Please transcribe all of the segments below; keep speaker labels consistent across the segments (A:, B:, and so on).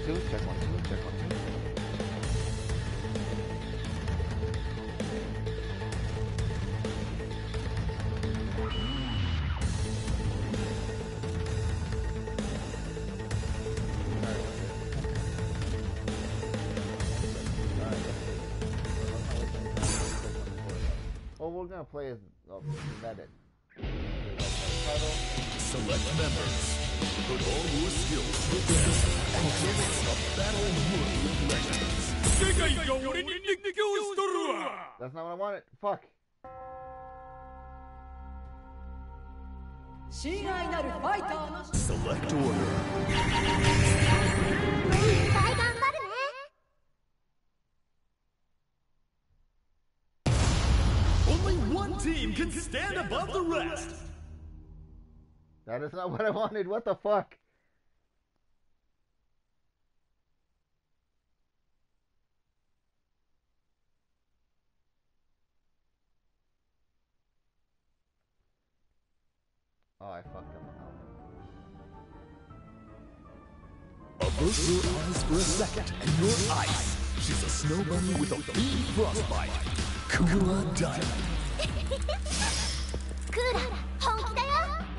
A: two, check 1 2, check 1 2. Well, we're gonna play as that it.
B: Select members. Put all your skills to the test and give us a battle worthy of legends.
A: That's not what I wanted. Fuck.
B: Select order. Only one team can stand above the rest.
A: That is not what I wanted. What the fuck? Oh, I fucked him up.
B: Avert your eyes for a second, and you're ice. She's a snow bunny with a big frostbite. Kura Diamond.
C: Kura, 本気だよ。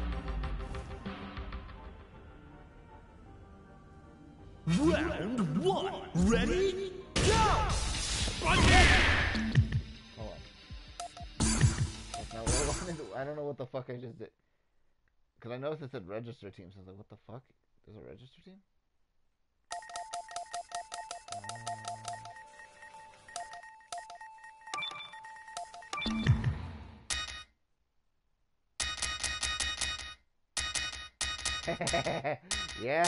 B: Round 1. Ready? Go!
A: Hold on. That's not what I wanted. I don't know what the fuck I just did. Because I noticed it said register team, so I was like, what the fuck? There's a register team? Yeah.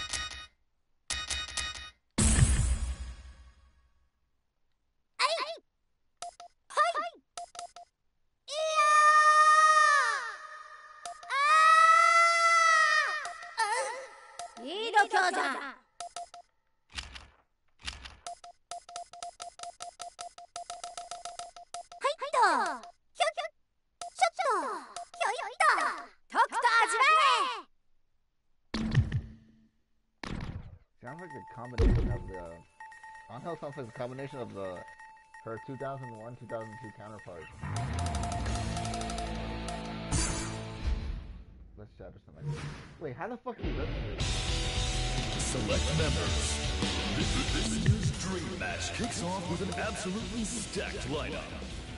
A: Sounds like a combination of the... Angel sounds like a combination of her 2001, 2002 counterpart. Let's chat or something. Wait, how the fuck do you register?
B: Select members. This year's Dream Match kicks off with an absolutely stacked lineup.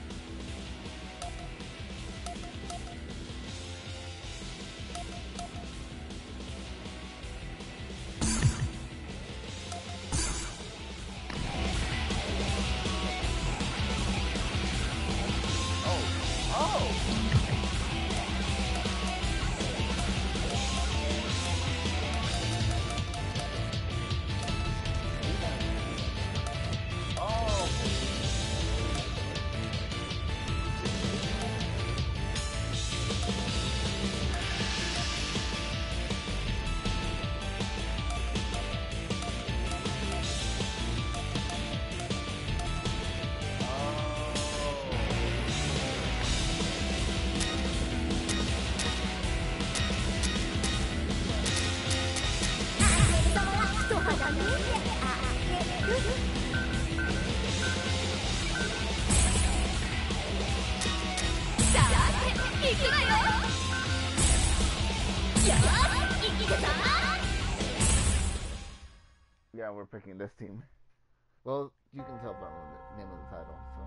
A: Yeah, we're picking this team. Well, you can tell from the name of the title, so.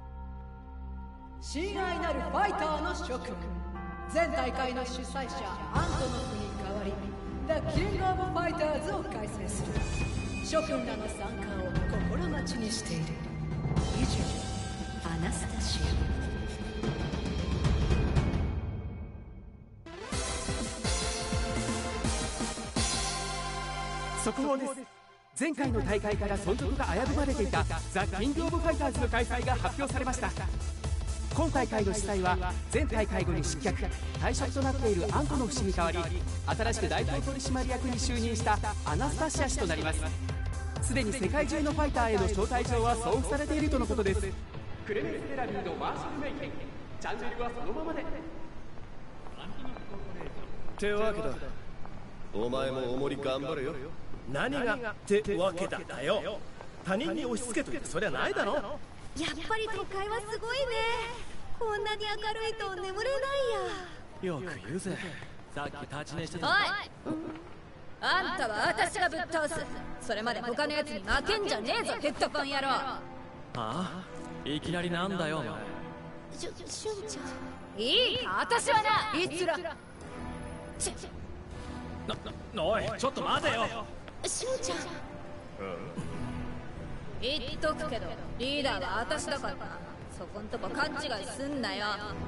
D: 親愛なるファイターの諸君、前大会の主催者アントノフに代わり The King of Fighters を開催する。諸君らの参加を心待ちにしている。以上、アナスタシ
E: ア。速報です。前回の大会から存続が危ぶまれていたザ・キングオブファイターズの開催が発表されました。今大会の主催は前大会後に失脚退職となっているアントノフ氏に代わり、新しく代表取締役に就任したアナスタシア氏となります。すでに世界中のファイターへの招待状は送付されているとのことです。クレメンス・デラビーのマーシャル・メイケン、チャンネルはそのままで。
F: ってわけだ。お前もおもり頑張れよ。
C: 何がってわけだよ。他人に押し付けといてそりゃないだろ。
F: やっぱり都会はすごいね。こんなに明るいと眠れない
C: よく言うぜ。さっき立ち寝してた。
D: おい、あんたは私がぶっ倒す。それまで他のやつに負けんじゃねえぞ、ヘッドフォン野郎。
C: あ、いきなりなんだよお前。
F: しゅんちゃん。
D: いいか、私はな、いつら
C: おい、ちょっと待てよ。
F: しゅんちゃん。
D: 言っとくけど、リーダーは私だからな。そこんとこ勘違いすんなよ。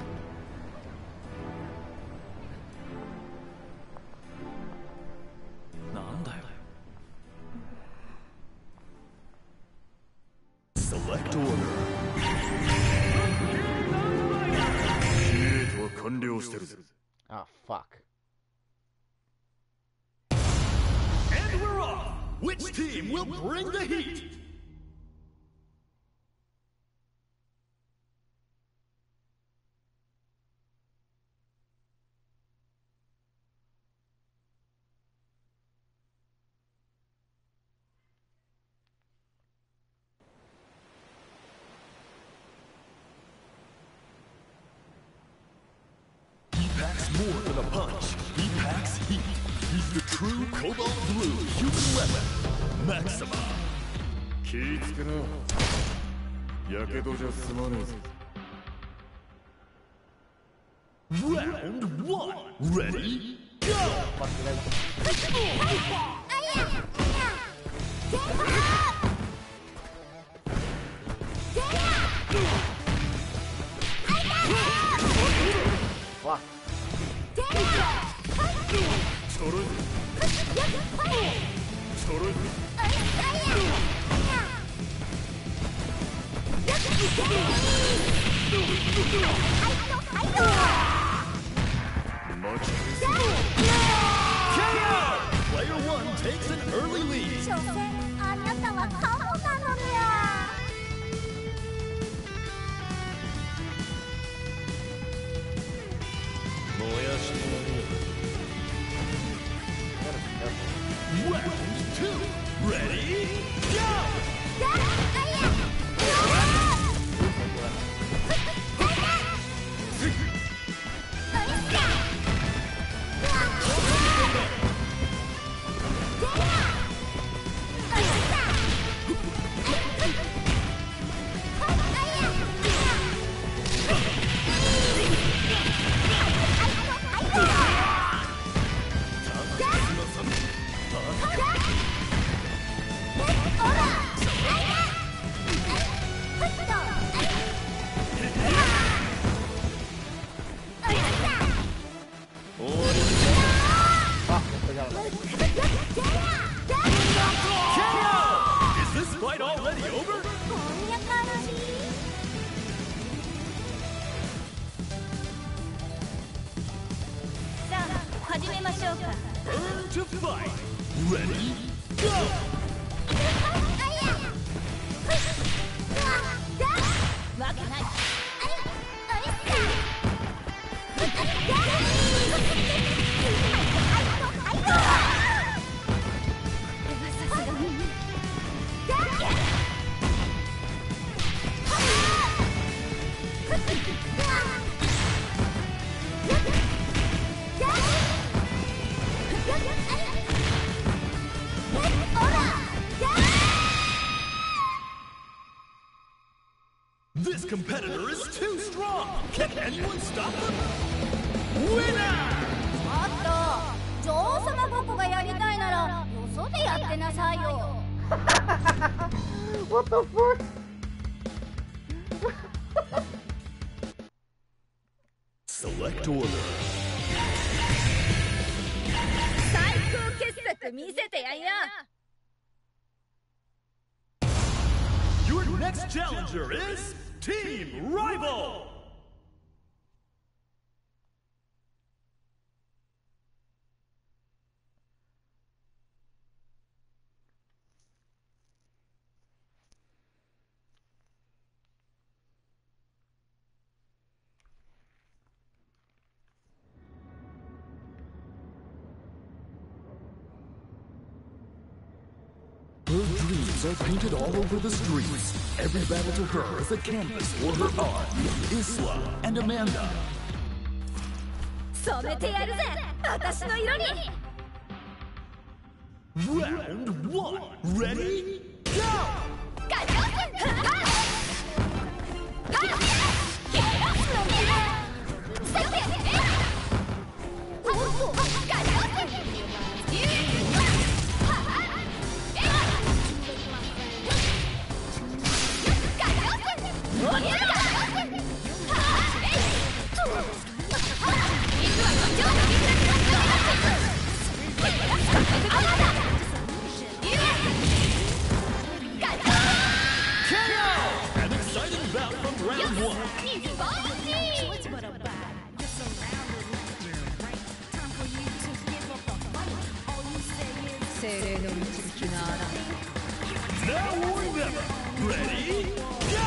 C: なんだよ。
B: Select order. 司令とは完了してるぜ。
A: Ah, fuck.
B: And we're off! Which team will bring the heat? He packs more than a punch. He packs heat. He's the true Cobalt Blue human weapon, Maxima. 気ぃつけな。やけどじゃ済まねえぞ。Round 1. Ready? Go!
A: Fuck, did Fuck.
B: ちょろいぞ。ちょろいぞ。マジで。KO! Player 1 takes an early lead.
F: 所詮あなたはカモなのよ。
C: 燃やしてもらう。
B: Round 2. Ready? Go! Is this fight already over?
F: こんな感じ。さあ始めましょうか。
B: Burn to fight. Ready? Go!
F: わけない。さすがに。
B: This competitor is too strong. Can anyone stop them? Winner!
F: ちょっと、女王様ごっこがやりたいならよそでやってなさいよ。
A: What the fuck?
B: Select order.
D: 最高傑作見せてやんよ。
B: Your next challenger is Team Rival. are painted all over the streets. Every battle to her is a canvas for her art. Isla and Amanda.
F: 染めてやるぜ私の色に
B: Round 1. Ready? Go!
D: 精霊の導きがあら
B: Now or never. Ready? Go!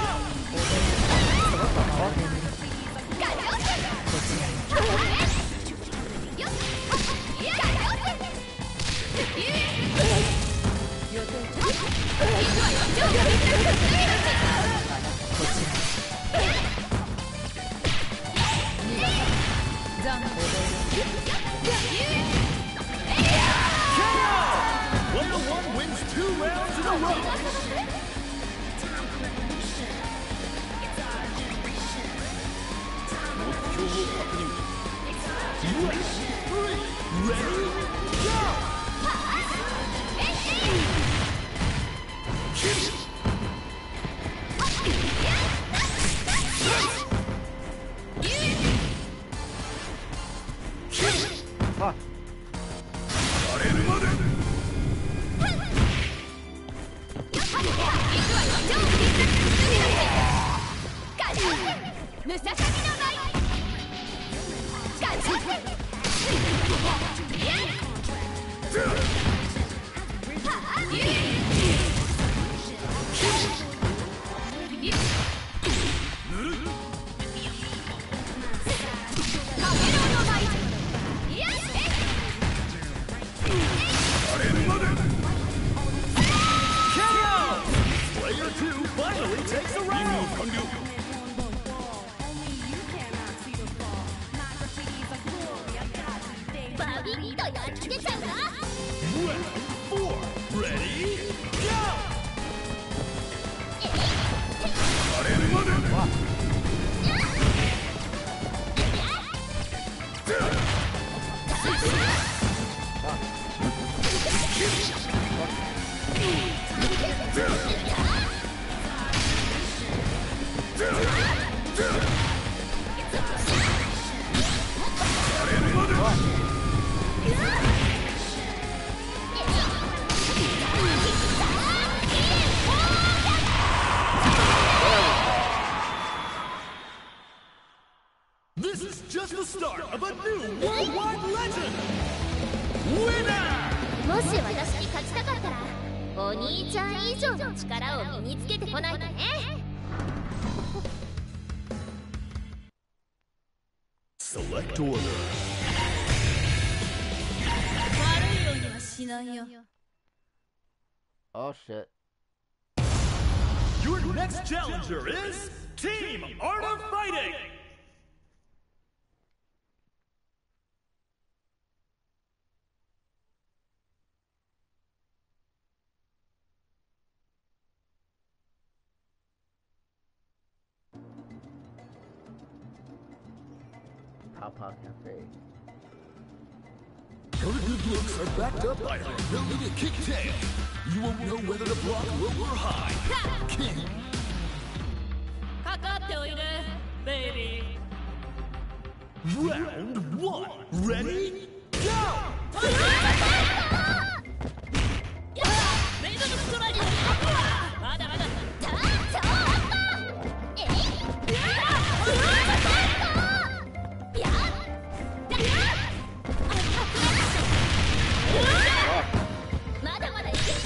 D: 残酷
B: Player 1 wins 2 rounds in a row. Ready? Go!
A: Fuck.
F: バビッとやっつけちゃうな
B: Round 4. Ready? Go! 'This is just the start of a new worldwide legend! Winner!
F: もし私に勝ちたかったらお兄ちゃん以上の力を身につけてこないとね
B: Select order.
F: 悪いようにはしないよ
A: Oh shit.
B: Your next challenger is Team Art of Fighting!
A: Papa Cafe.
B: Your good looks are backed up by her ability to kick tail. You won't know whether to block low or high. King.
F: かかっておいでベイビー
B: Round 1. Ready? Go!
F: メイドのストライクまだまだ超アッパーえいまだまだいける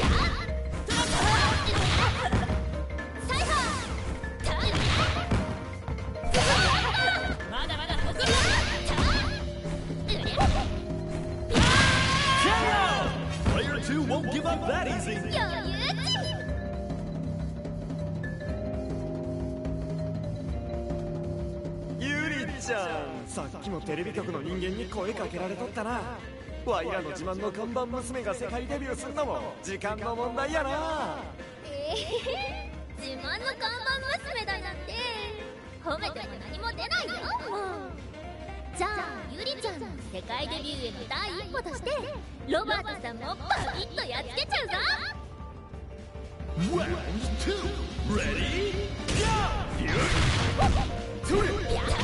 F: サイファー
C: not that easy.
F: 余裕ち。
G: ゆりちゃん、さっきもテレビ局の人間に声かけられとったな。ワイらの自慢の看板娘が世界デビューするのも時間の問題やな。
F: 自慢の看板娘だなんて褒めても何も出ないよ、もう。じゃあゆりちゃんの世界デビューへの第一歩としてロバートさんもバビッとやっつけちゃうぞ。
B: Round 2 Ready Go!
F: やった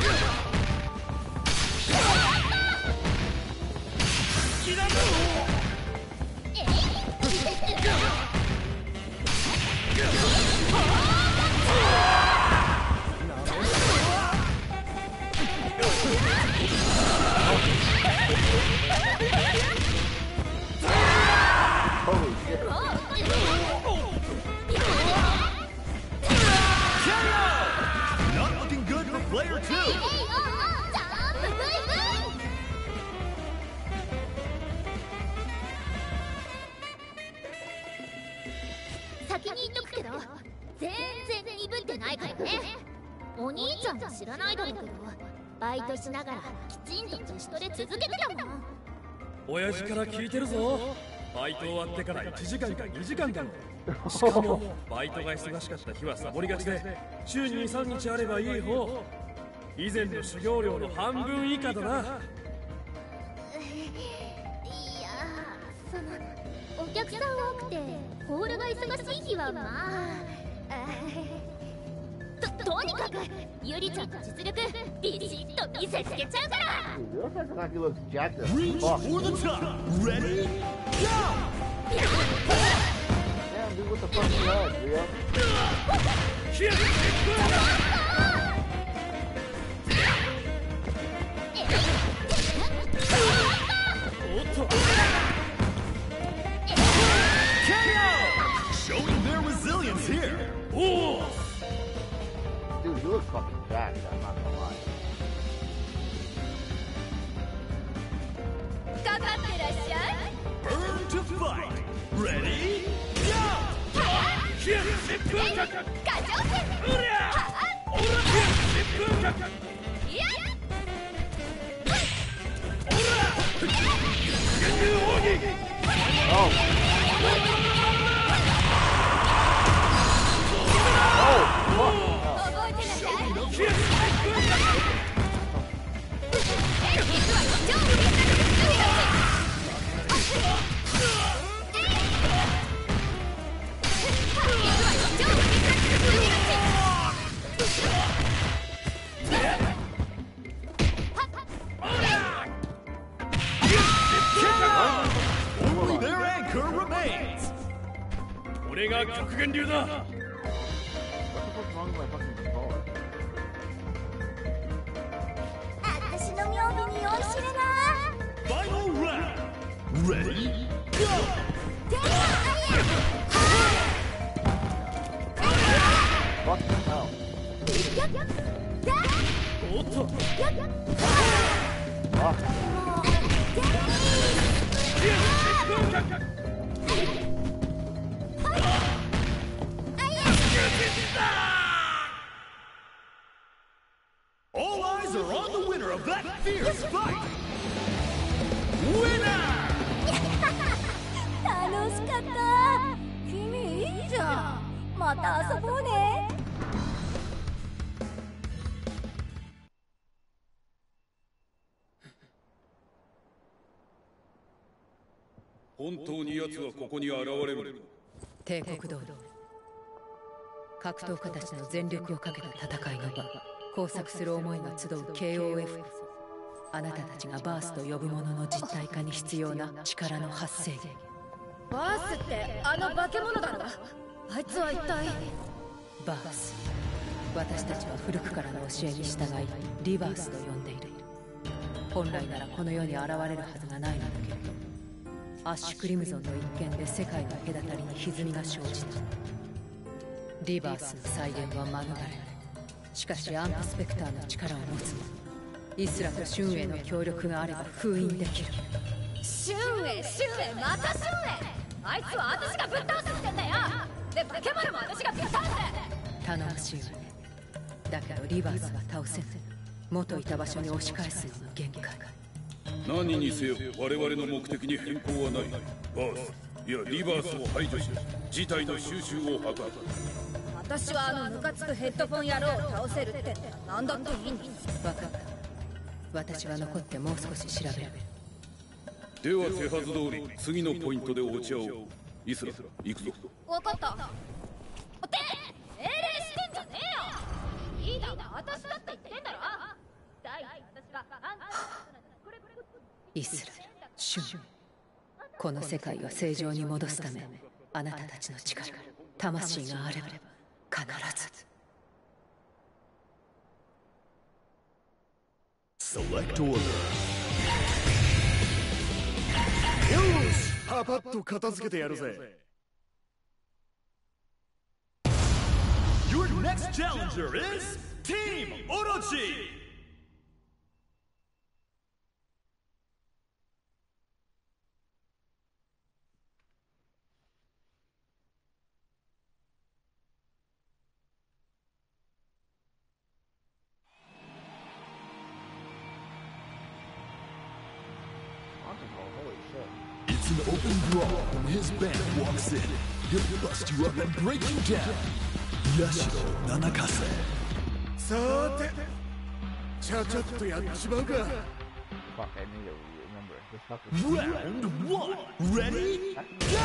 A: Holy shit.
B: Not looking good for player 2.
F: ジャンプ V 先に言っとくけど全然鈍ってないからね。お兄ちゃんは知らないだろうけどバイトしながらきちんと自主トレ続けてたもん。
C: 親父から聞いてるぞ。バイト終わってから1時間か2時間かも。しかもバイトが忙しかった日はサボりがちで週に 2,3 日あればいい方。以前の修行量の半分以下だな。
F: いやそのお客さん多くてホールが忙しい日はまあとにかくゆりちゃんの実力ビシッと見せつけちゃうから。
A: Dude, this looks like he looks jacked as
B: Reach
A: fuck.
B: for the top. Ready Go!
A: Damn, dude, what the fuck is that, Rio?
B: Showing their resilience here.
A: Dude, he looks fucking jacked, I'm not gonna lie.
F: かかってらっしゃい。
B: Burn to fight. Ready Go!
F: 過剰戦。いや
A: Oh! Oh! Fuck!
F: 覚えてなさい。
B: Only their anchor remains.
C: 俺が極限流だ。
A: What the fuck's wrong with my fucking controller?
F: 私の妙美に酔いしれな。
B: Final round. Ready Go!
A: Fuck the hell.
C: おっと
A: Fuck.
B: All eyes are on the winner of that fierce fight. Winner!
F: 楽しかった。君いいじゃん。また遊ぼうね。
H: 本当に奴はここに現れるのか。
I: 帝国通り格闘家たちの全力をかけた戦いの場、交錯する思いが集う KOF こそあなたたちがバースと呼ぶものの実体化に必要な力の発生源。
D: バースってあの化け物だろ。あいつは一体。
I: バース、私たちは古くからの教えに従いリバースと呼んでいる。本来ならこの世に現れるはずがないのだけれど、アッシュクリムゾンの一件で世界の隔たりに歪みが生じた。リバースの再現は免れない。しかしアントスペクターの力を持つ者、イスラとシュンエの協力があれば封印できる。
D: シュンエ、またシュンエ。 あいつは私がぶっ倒すってんだよ。で化け物も私がぶっ倒す。
I: 頼もしいわね。だけどリバースは倒せず、元いた場所に押し返すのが限界。
H: 何にせよ我々の目的に変更はない。バース、いやリバースを排除し事態の収拾を図る。
D: 私はあのムカつくヘッドフォン野郎を倒せるって何だっていいんだ。
I: 分かった。私は残ってもう少し調べる。
H: では手はず通り次のポイントで落ち合おう。イスラ行くぞ。
D: 分かった。って命令してんじゃねえよ。リーダーは私だって言ってんだろ。第一私があんたのこれ
I: イスラ、シュン、この世界を正常に戻すため、あなたたちの力、魂があれば必ず。
B: Select order.
G: よし、パパッと片付けてやるぜ。
B: Your next challenger is Team Orochi. It's an open brawl when his band walks in. He'll bust you up and break you down. Yashiro Nanakase.
G: さーて、ちゃちゃっとやっちまうか。
A: Fuck, I need to remember. This fucking
B: Round one. Ready? Go!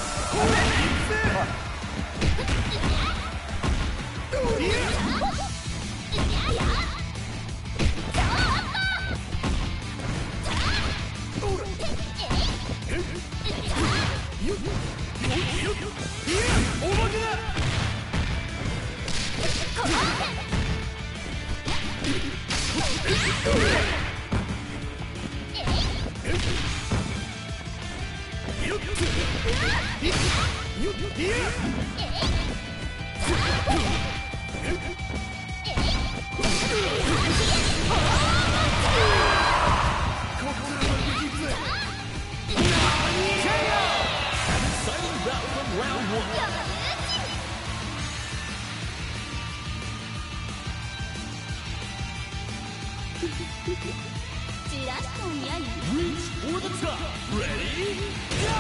B: Reach for the top. Ready? Go!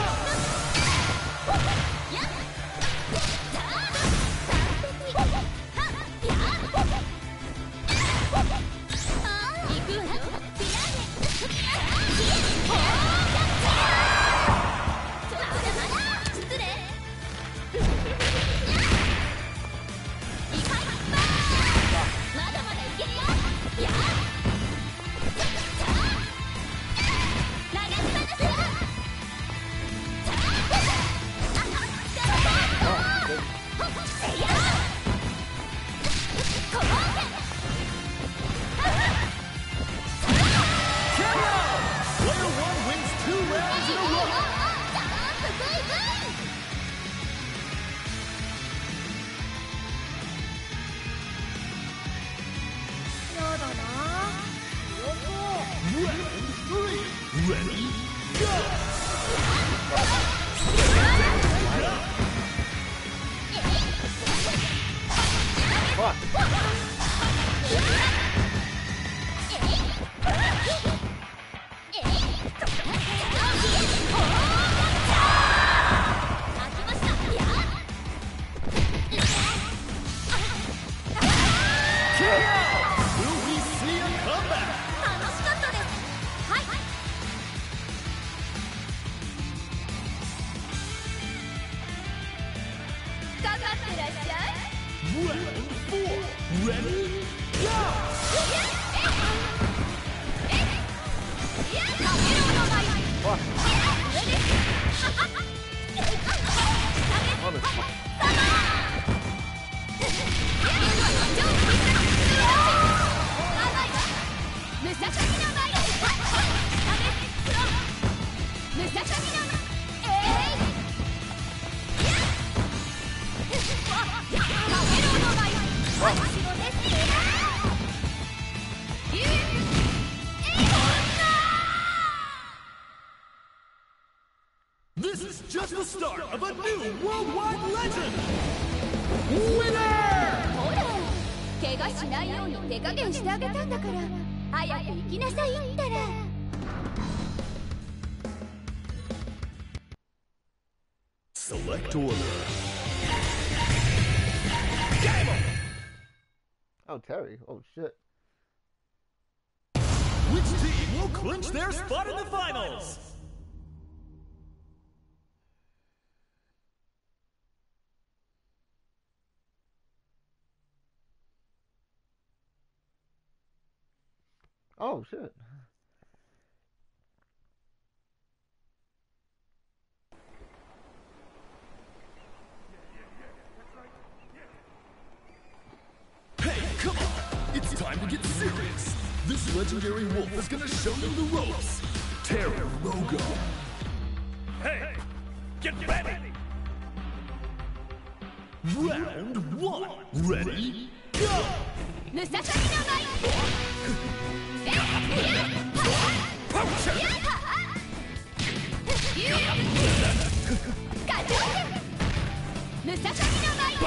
B: Ready? Go! Will we see a comeback?
F: 楽しかったです。はい。かかってらっしゃい。
B: Round 4. Ready? Go! This is just the start of a new worldwide legend!
F: ほら怪我しないように手加減してあげたんだから早く行きなさいったら。
B: Select order.
A: Oh, Terry. Oh, shit.
B: Which team will clinch their spot in the finals?
A: Oh, shit.
B: Come on, it's time to get serious. This legendary wolf is gonna show you the ropes. Terry Rogo.
C: Hey, get ready.
B: Round 1. Ready? Go!
F: ムササビの舞ムササビの舞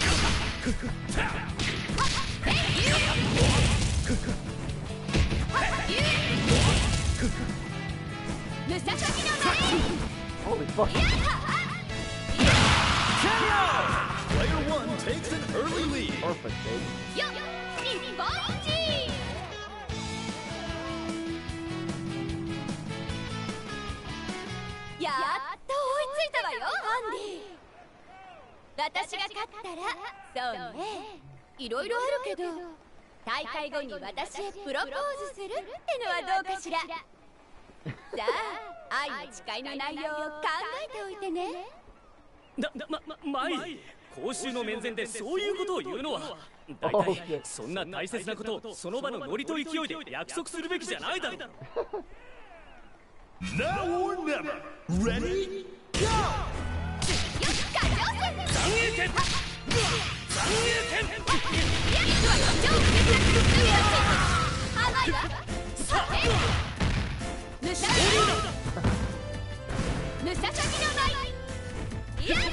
A: Holy fuck.
B: Player 1 takes an early lead.
A: Perfect, baby.
F: よっ日本一やっと追いついたわよアンディ。私が勝ったらそうねいろいろあるけど大会後に私へプロポーズするってのはどうかしら。さあ愛の誓いの内容を考えておいてね。
C: マイ公衆の面前でそういうことを言うのは大体そんな大切なことをその場のノリと勢いで約束するべきじゃないだろう。
B: Now or never. Ready? Go!
F: よし加上戦
C: 残影剣残影剣
F: 実は超傑作するよ甘いわさあムササビの舞いやっ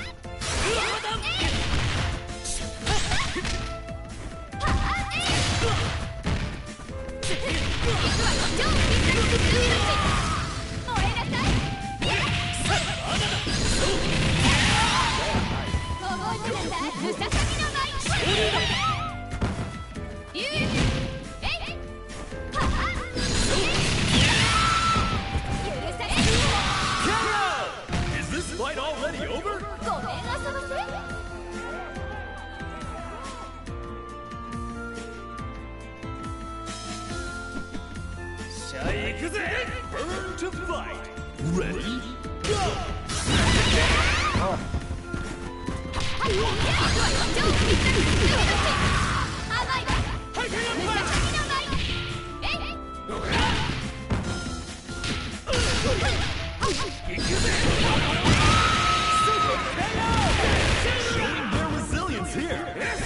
B: Is this fight already over?
F: ごめん遊ばせ
C: しゃあ行くぜ
B: Burn to fight. Ready? Go!
C: 行くぜ
B: Showing their resilience here.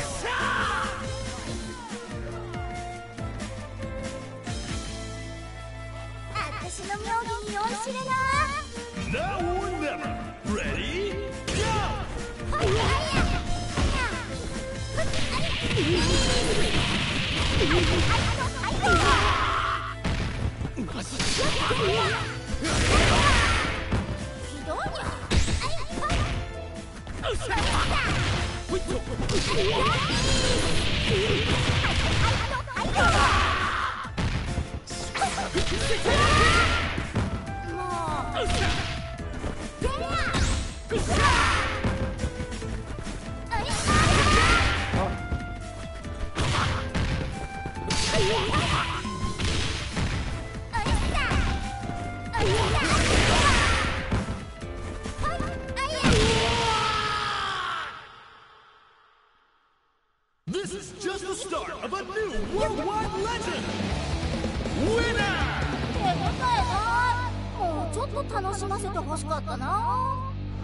F: 私の妙義に酔いしれな
B: Now or never. Ready? Go! 'This is just the start of a new worldwide legend! Winner!
F: 手応えないもうちょっと楽しませてほしかったな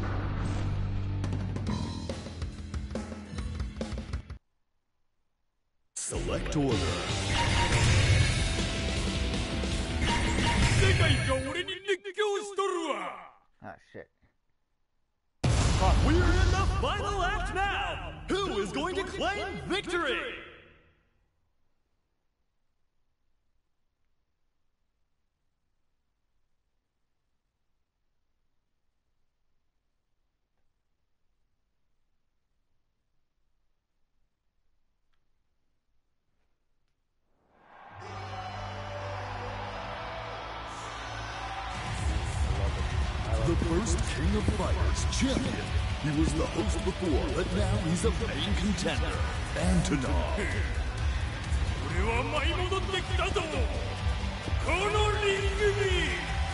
B: Select order.
C: 世界が俺に熱狂しとるわ
A: Ah, shit.
B: We're in the final act now! Who is going to claim victory? The first King of Fighters champion. He was the host before, but now he's a main contender. Antonov.
C: 俺は舞い戻ってきたぞこのリングに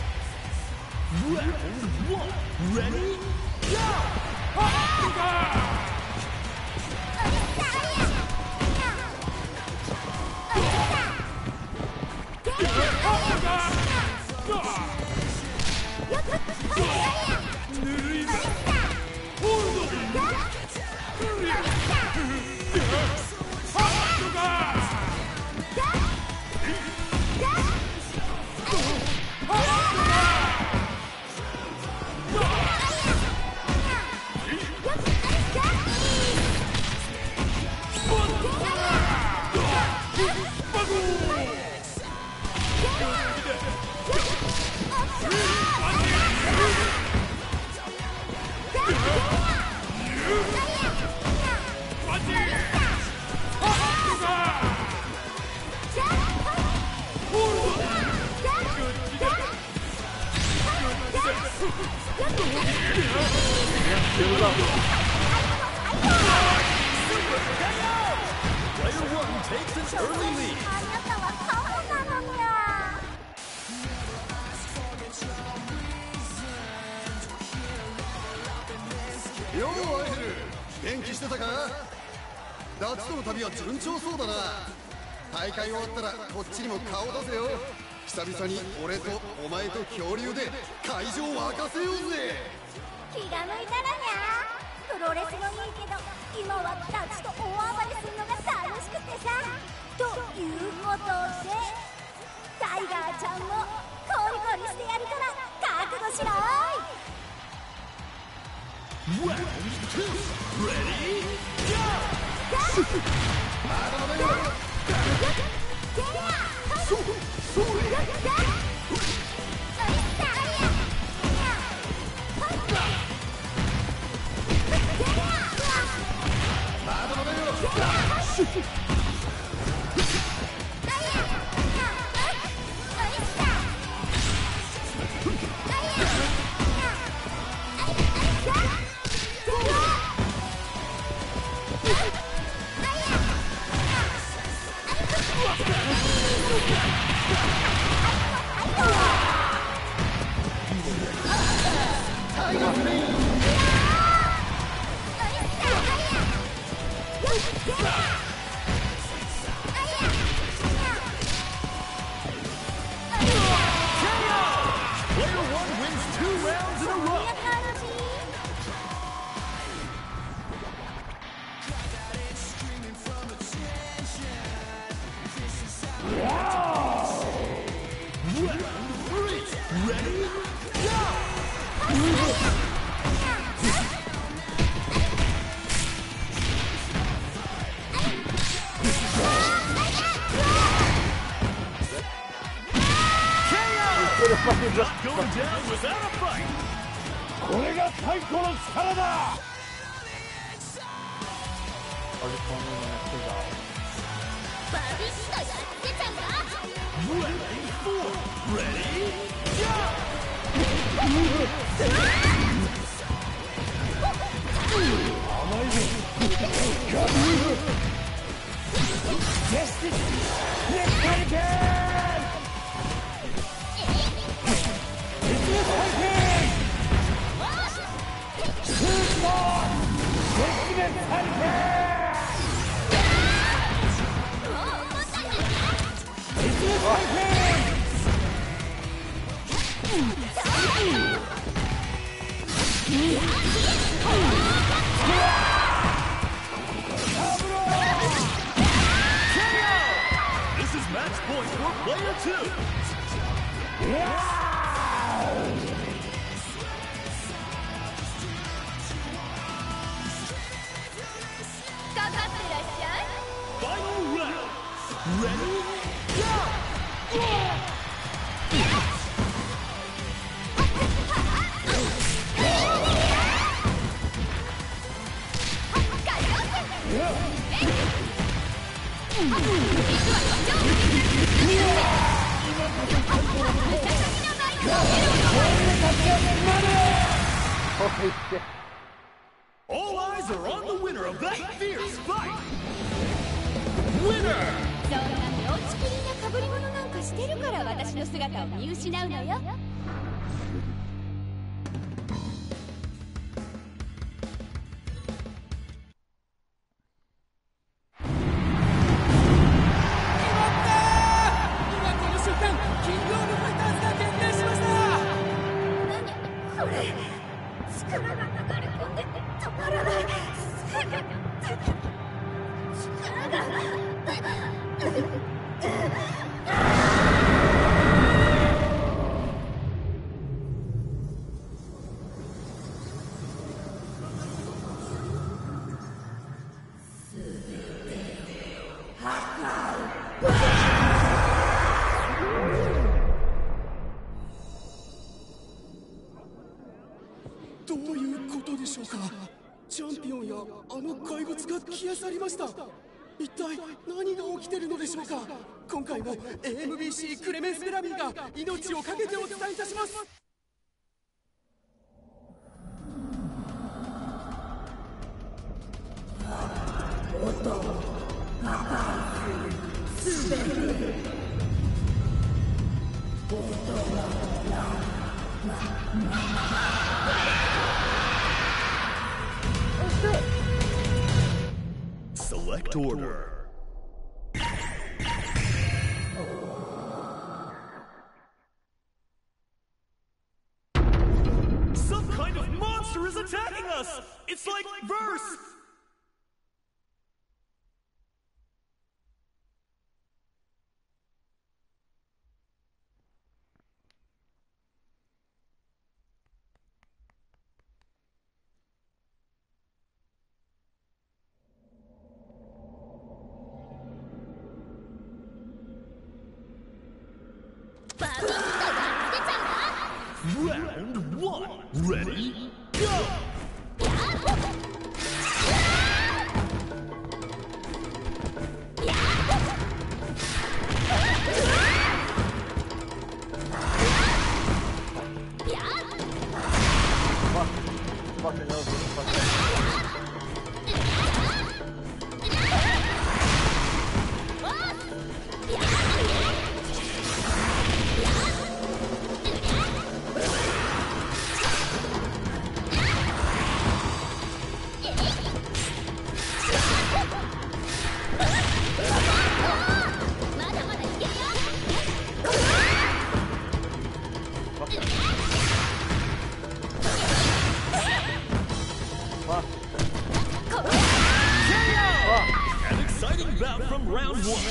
B: Round 1. Ready? Player 1 takes an early lead.
F: あなたはカモなのにゃ
J: ようアイヘル、元気してたか？ダチとの旅は順調そうだな。大会終わったらこっちにも顔出せよ。久々に俺とお前と恐竜で会場沸かせようぜ。
F: 気が向いたらにゃプロレスもいいけど今はダチと大暴れするのが楽しくてさということでタイガーちゃんもコリコリしてやるから覚悟しろーい
B: Round 2. Ready? Player 1 wins 2 rounds in a row. Round 3. Ready? Not going down without a fight.
C: これが太鼓の力だ
F: バビッとやってちゃうか
B: Ready? For ready? This is match point for player 2.
A: Holy shit.
B: All eyes are on the winner of that fierce fight! Winner!
F: そんな妙ちきりな被り物なんかしてるから私の姿を見失うのよ。
C: どういうことでしょうか。チャンピオンやあの怪物が消え去りました。一体何が起きてるのでしょうか。今回も AMBC クレメンス・ベラミーが命を懸けてお伝えいたします。
B: Select order. Some kind of monster is attacking us! It's like Verse! Round one. Ready? Go!
A: Fucking knows what the fuck that
B: An exciting bout from round one.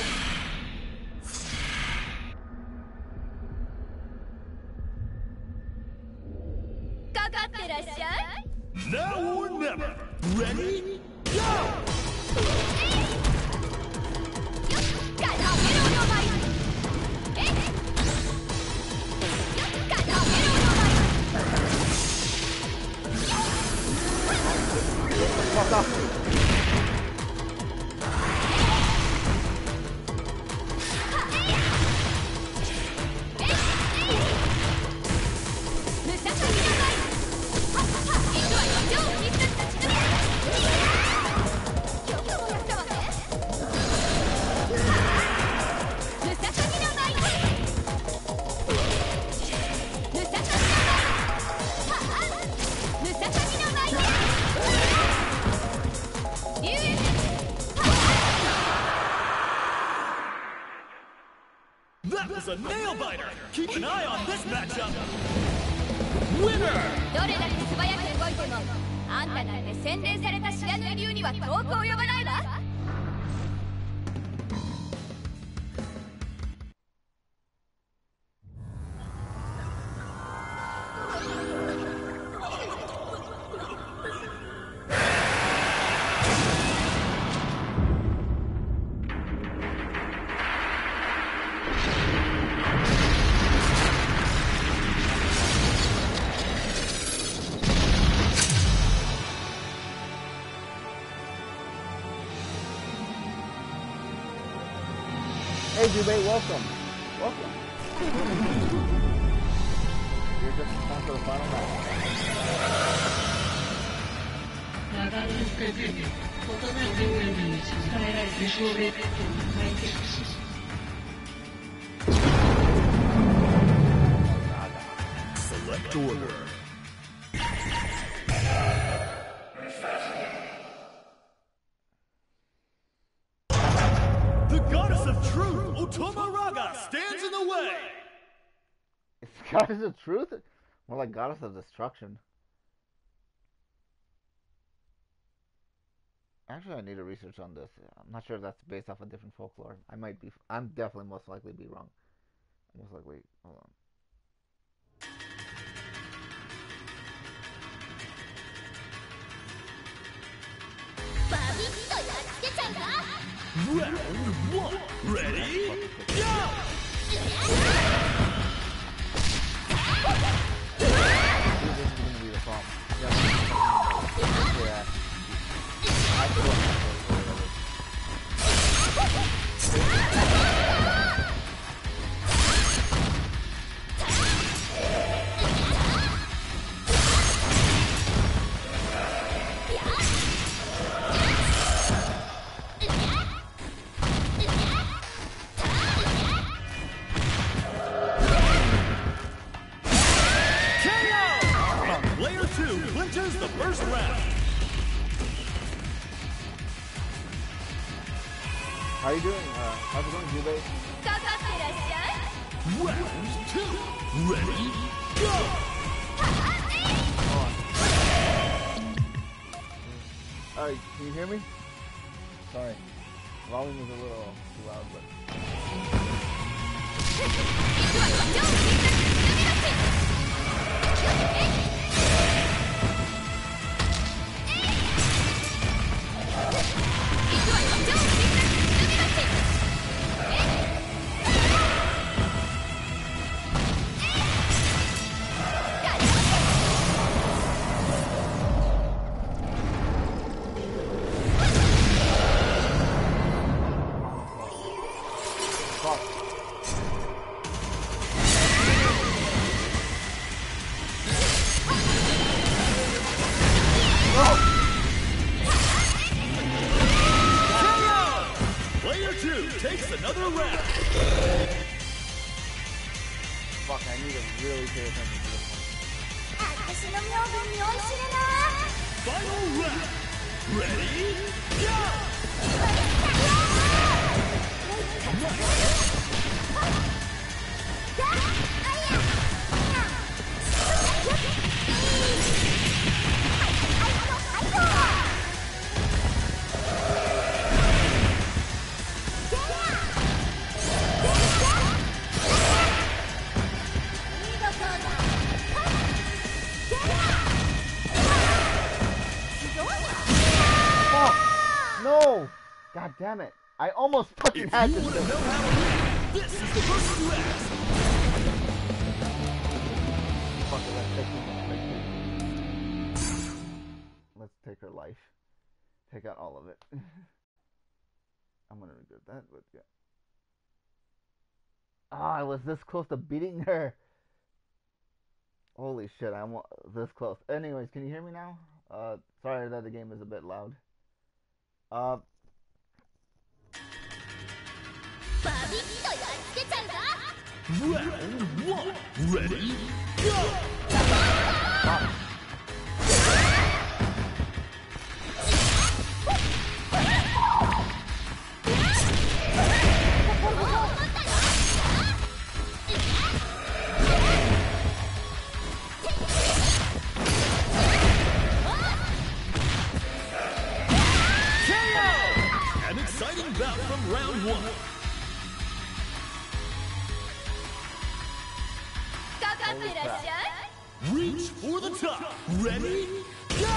B: Now or never. Ready? Go!
A: fuck off.
B: That was a nail biter. Keep an eye on this matchup. Winner!
F: どれだけ素早く動いてもあんたなんて洗練された知らぬ流には遠く及ばないわ。
A: Hey, Jubei, welcome. Welcome. You're just in time for the final match.
B: Select order. The goddess of truth, Otoma Raga, stands in the way.
A: It's Goddess of Truth? More like Goddess of Destruction. Actually, I need to research on this. I'm not sure if that's based off a different folklore. I'm definitely most likely be wrong. Most likely, hold on.
B: Round one. Ready? Go!
A: This is going to be the problem. Yeah. I feel
B: the first round.
A: How are you doing? How's it going, Jubei?
B: Round two. Ready? Go!
A: Alright, can you hear me? Sorry. Volume is a little too loud, but...
B: Takes another round.
A: Fuck, I need to really pay attention to this one.
B: Final round. Ready? Go!
A: No! God damn it. I almost fucking had this.
B: This is the person you ask.
A: Fuck it, let's take her life. Take out all of it. I'm gonna regret that, but yeah. Ah, I was this close to beating her. Holy shit, I'm this close. Anyways, can you hear me now? Sorry that the game is a bit loud.
B: Round one. Ready? Go! An exciting bout from round one. Reach for the top. Ready? Go!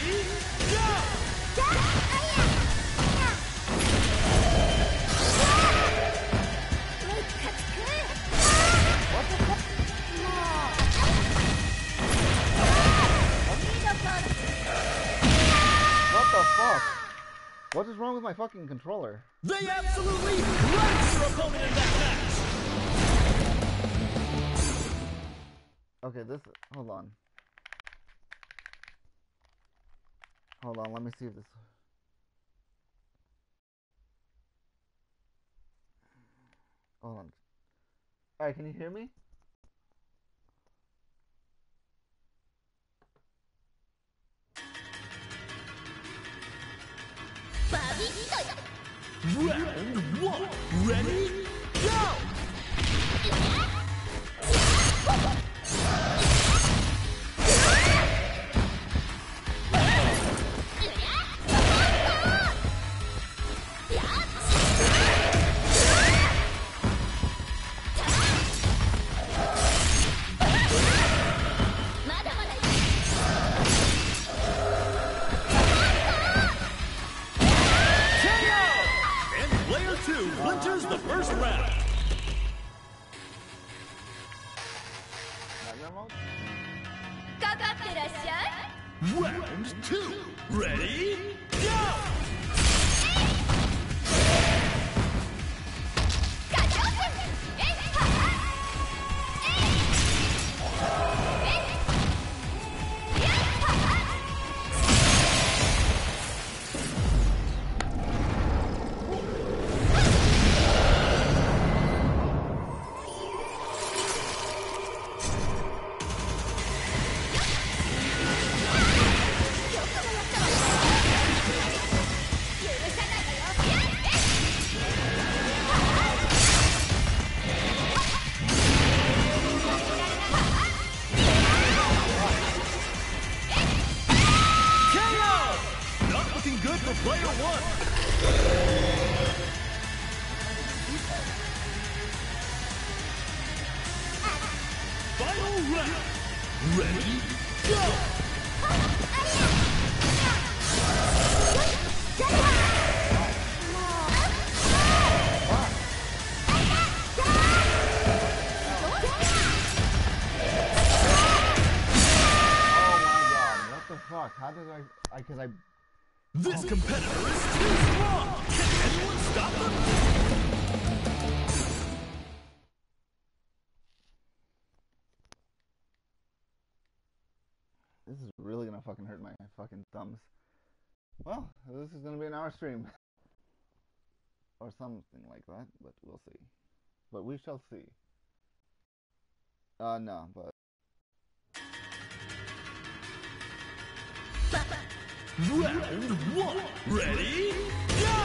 A: What is wrong with my fucking controller?
C: They absolutely crushed your opponent in that match!
A: Okay, this... Hold on. Hold on, let me see if this... Hold on. Alright, can you hear me?
C: Round 1, ready, go! Clinches the first round. Round 2. Ready? Go! This competitor is too strong! Can anyone stop them?
A: This is really gonna fucking hurt my fucking thumbs. Well, this is gonna be an hour stream. Or something like that, but we'll see. But we shall see. No, but...
C: Round 1, ready, go!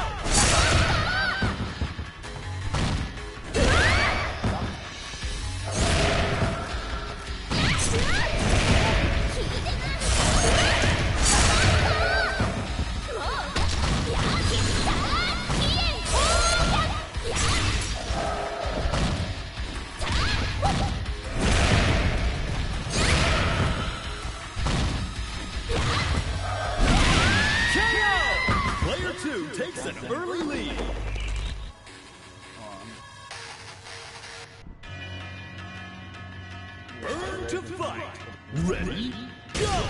C: Takes an early lead. Burn to fight. Ready, go!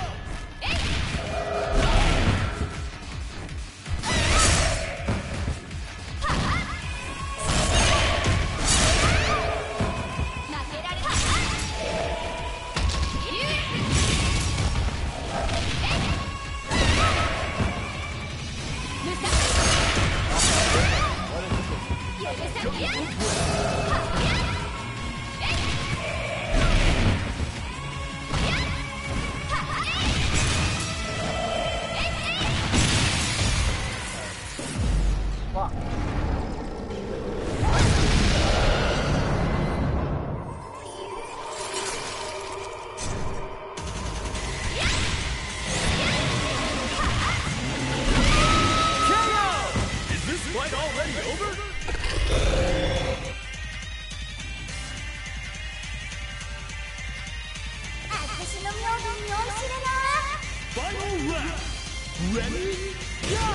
B: Ready? Go!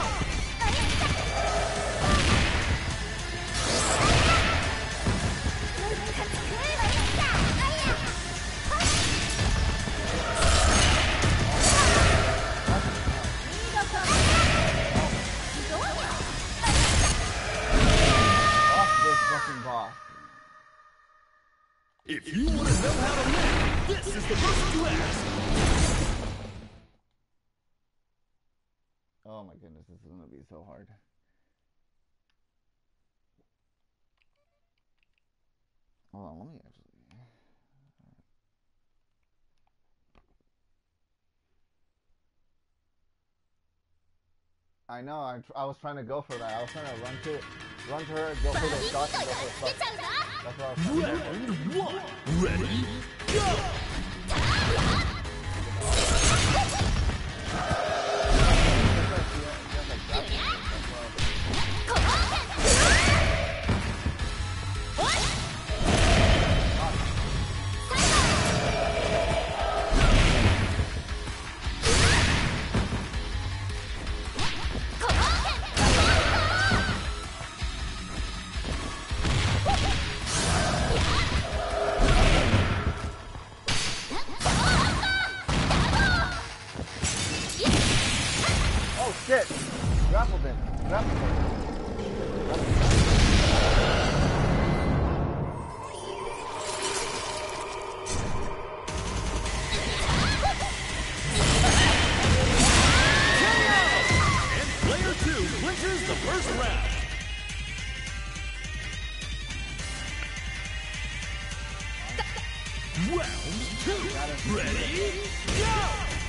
B: If you want to know how to win, this is the person to ask.
A: Oh my goodness, this is gonna be so hard. Hold on, let me actually. I know, I was trying to go for that. I was trying to run to her, go for the shot, and go for the shot. That's what I was trying to do.
B: Round 1. Ready? Go!
A: Shit! Grappled him. Grappled him.
B: And player 2 clinches the first round. Round 2. Ready? Go!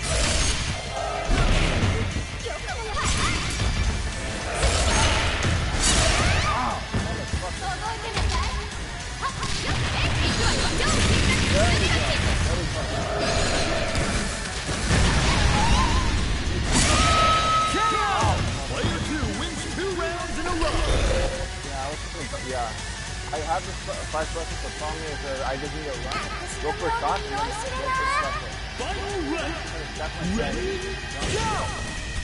B: Player 2 wins 2 rounds in a row.
A: Yeah, I have this 5 seconds. The problem is that I just need to run, go for a shot, and then go for a special.
B: Final round. Ready? Go!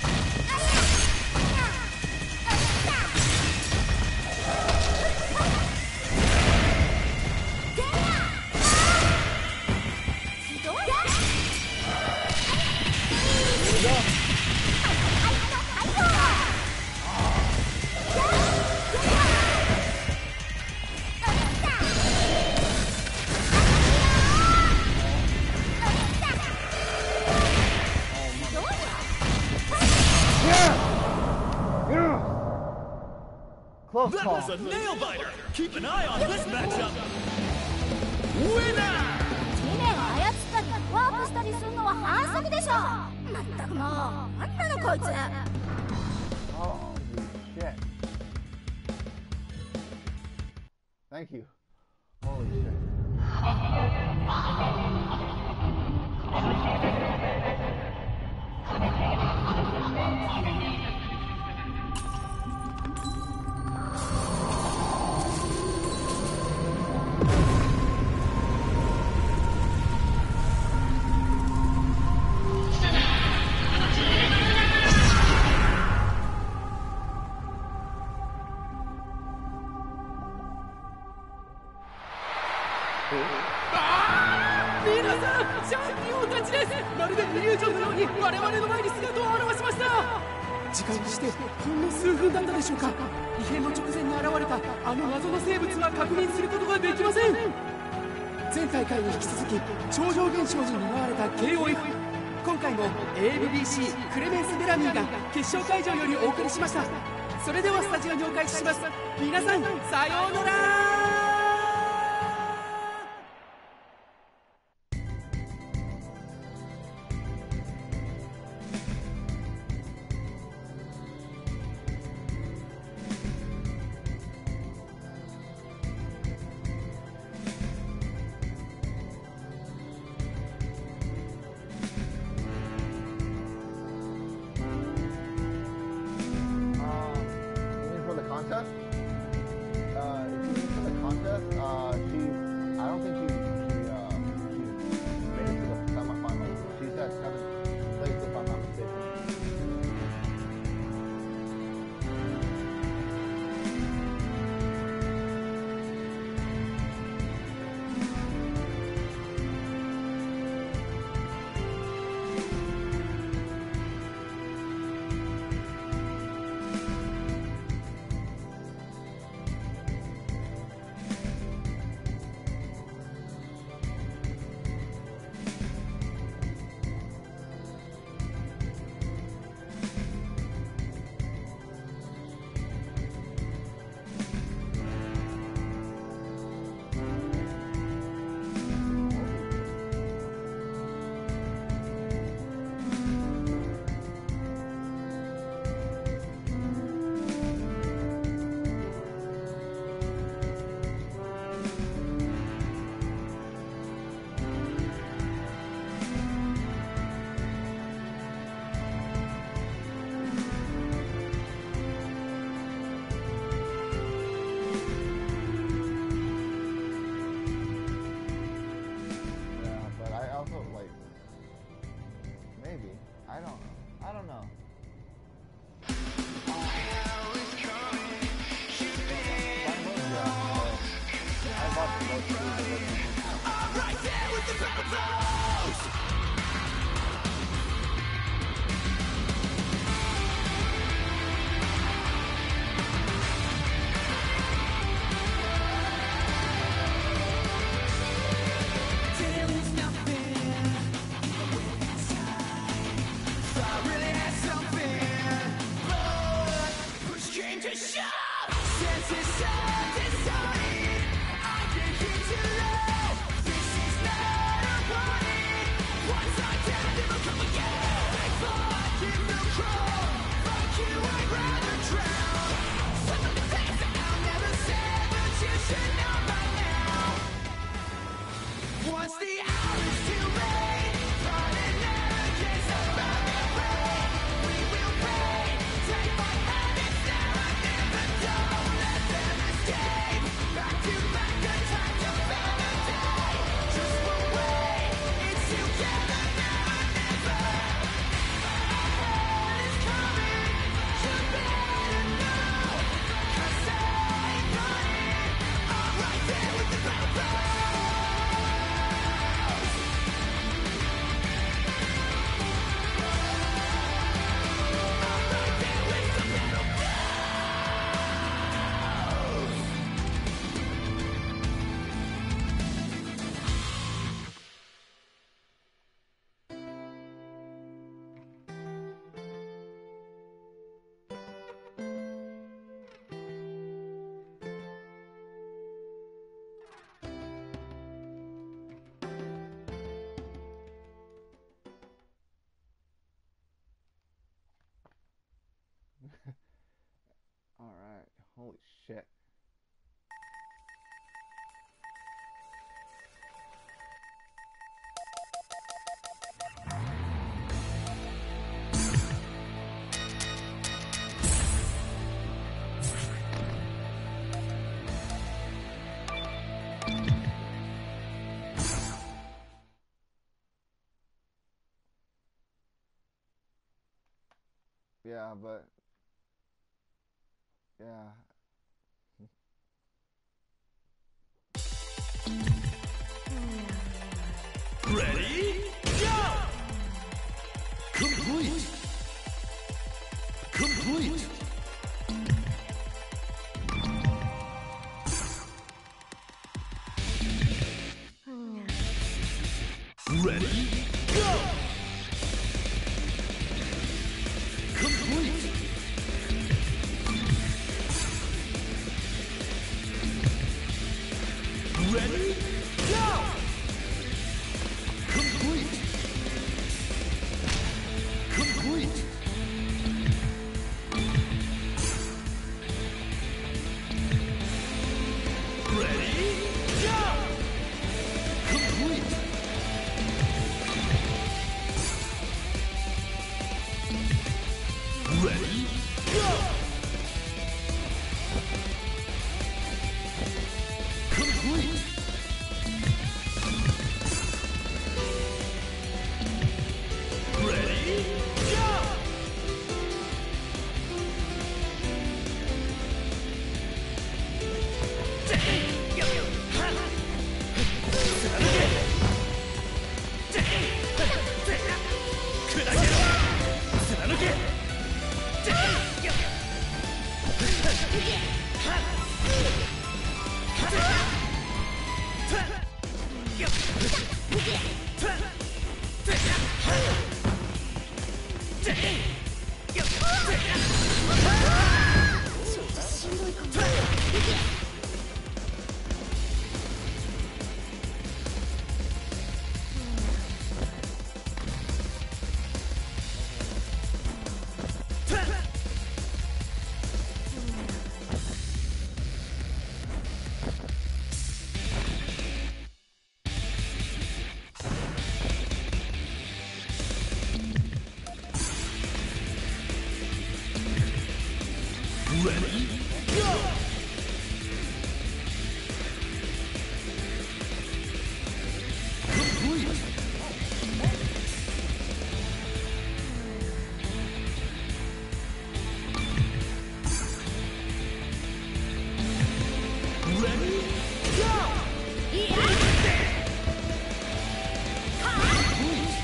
A: Close
B: that
A: call.
B: was a nail-biter. Keep an eye on this matchup. Winner!
F: 地面を操ったりワープしたりするのは反則でしょ。まったくもうなんなのこいつ。
A: Holy shit. Thank you. Holy shit.
E: ABC クレメンス・ベラミーが決勝会場よりお送りしました。それではスタジオにお返しします。皆さんさようなら。
A: Alright, holy shit. Yeah, but yeah.
B: Ready? Go! Complete! Complete! Ready? Go! Complete! Ready? Go! Complete! Complete! Ready? Go! Complete! Ready? Go! Complete! Ready? Go! Ready? Go! Complete! Ready? Go! Complete!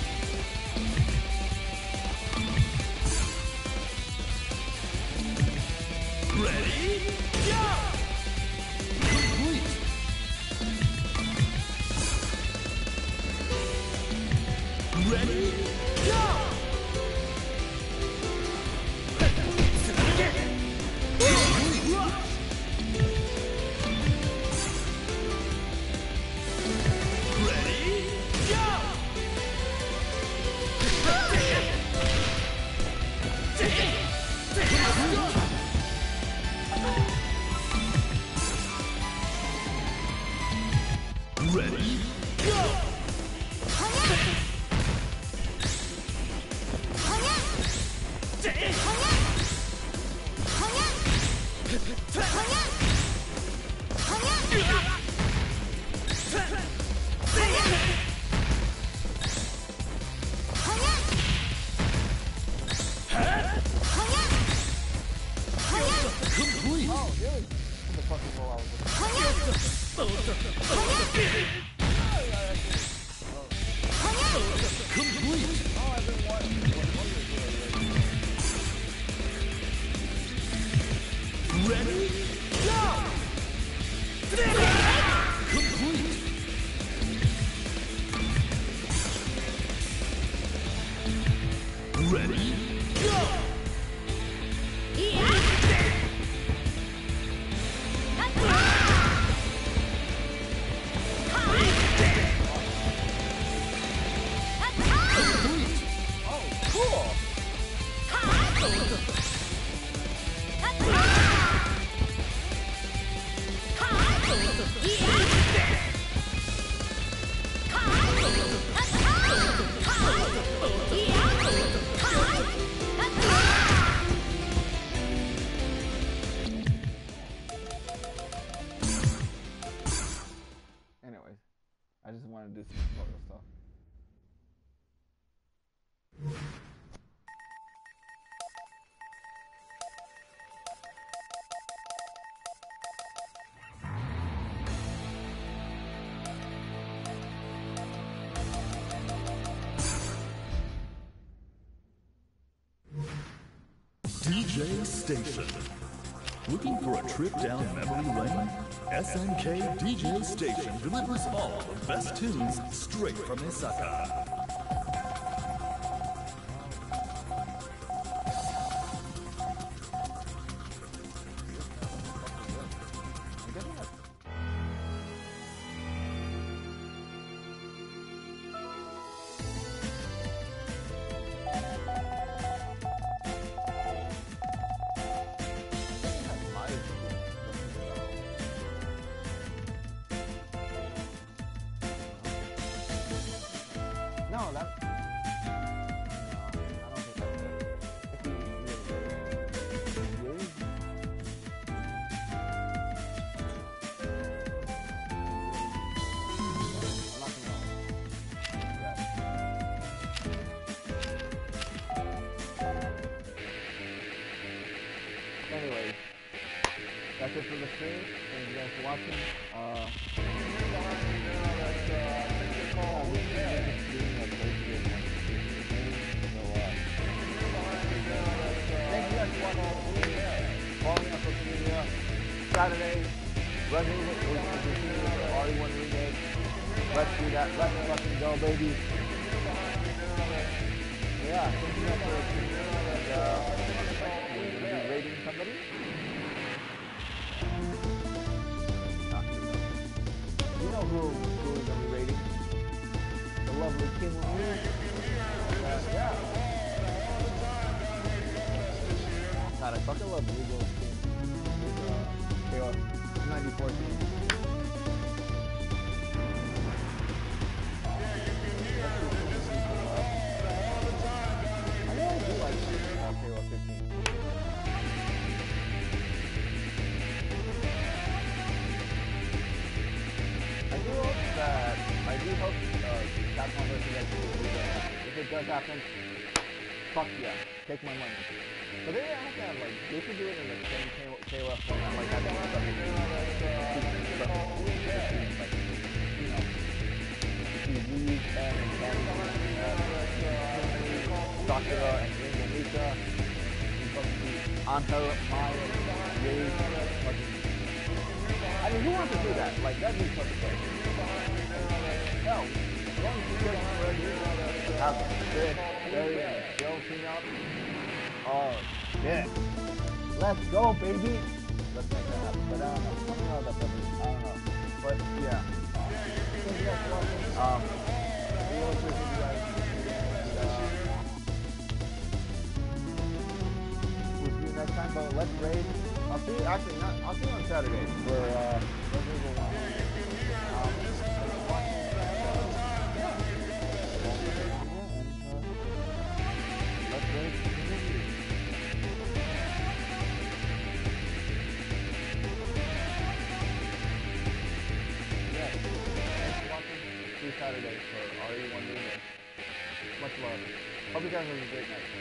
B: Ready? Go! Complete! Ready? Go! Ready? Go! Ready? Go! Complete!
A: Oh, really? The fucking roll out
B: Complete!
A: Oh, I've been wanting
B: Ready? Go! Complete! Ready? Go! Complete!
A: Oh, cool! do some tutorial stuff.
B: DJ Station. Looking for a trip down memory lane? SNK DJ Station delivers all the best tunes straight from Osaka.
A: No, that. No, I don't think that's it. Really? I'm not gonna. Yeah. Anyways, that's it for the stream. Thank you guys for watching. Follow me on social media. Saturday, Resident Evil RE1 remake. Let's do that. Let's fucking go, baby. Yeah, thank you guys for tuning in. And we're gonna be rating somebody. You know who we're gonna be rating? The lovely Kim Woo. Yeah. God, I fucking love Legal Chaos 94 team. I really do like Chaos 15. I do hope Capcom vs. X will do that. If it does happen, fuck yeah, take my money. But they have to have, like, they should do it in the same KOF format, like that. Like, you know, if you use and Sakura and Mika, Angel, Maya, Yui, I mean, who wants to do that? Like, that'd be fucking great. No, as long as you get ready, have Chris, Barry, and Joe team out. Oh, shit. Let's go, baby. Let's make that happen. But I don't know. I don't know about that. I don't know. But, yeah. Thank you guys for watching. We will appreciate you guys. We'll see you next time, but let's raid. I'll see you, actually, not, I'll see you on Saturday for, Resident Evil 1. Let's raid. Saturday for RE1 Remake. Much love. Hope you guys have a great night.